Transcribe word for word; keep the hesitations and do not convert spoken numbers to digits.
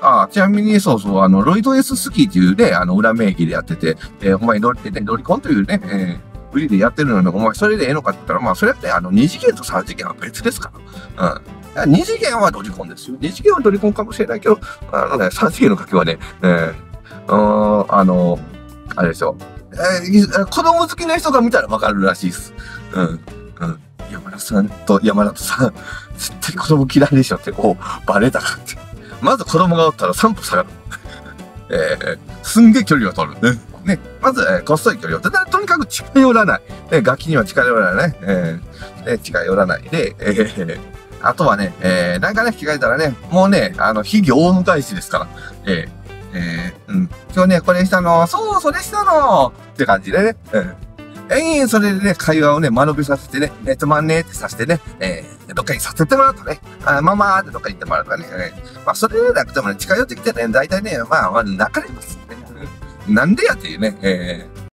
あ、ちなみに、そうそう、あの、ロイド S スキーっていうね、あの、裏名義でやってて、えー、お前乗ってね、ロリコンというね、えー、売りでやってるのに、お前それでええのかって言ったら、まあ、それって、あの、に次元とさん次元は別ですから。うん。に次元はロリコンですよ。に次元はロリコンかもしれないけど、あのね、さん次元の書きはね、えー、うん、あの、あれですよ。えー、子供好きな人が見たらわかるらしいです。うん。うん。山田さんと山田さん、絶対子供嫌いでしょって、こう、バレたかって。まず子供がおったらさん歩下がる。えー、すんげえ距離を取る。ね。ね。まず、えー、こっそり距離を。と, とにかく近寄らない。ね、楽器には近寄らないね。えー、ね、近寄らないで、えー、あとはね、えー、なんかね、聞かれたらね、もうね、あの、非業務返しですから。えーえー、うん。今日ね、これしたの、そう、それしたのって感じでね。うん。延々それでね、会話をね、間延びさせてね、えつまんねえってさせてね、えー、どっかにさせてもらうとね、あママーってどっかに行ってもらうとかね、えー、まあ、それでなくてもね、近寄ってきてね、大体ね、まあ、まあ、泣かれますね。なんでやっていうね、えー